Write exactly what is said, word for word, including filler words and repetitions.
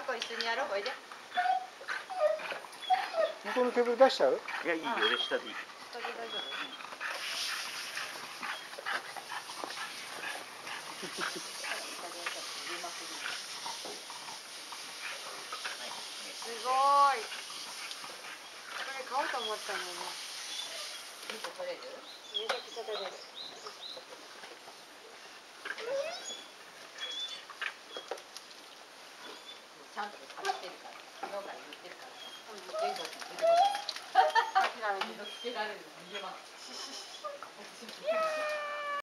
あこ一緒にやろう。おいで。 向こうのテーブル出しちゃう？ いやいいよ、俺下でいい。 下で大丈夫。すごい。これ買おうと思ったのに。見て取れる？めちゃくちゃ取れる。ちゃんと買ってるから。昨日から言ってるから。全国に出てこない。諦めてつけられるの逃げます。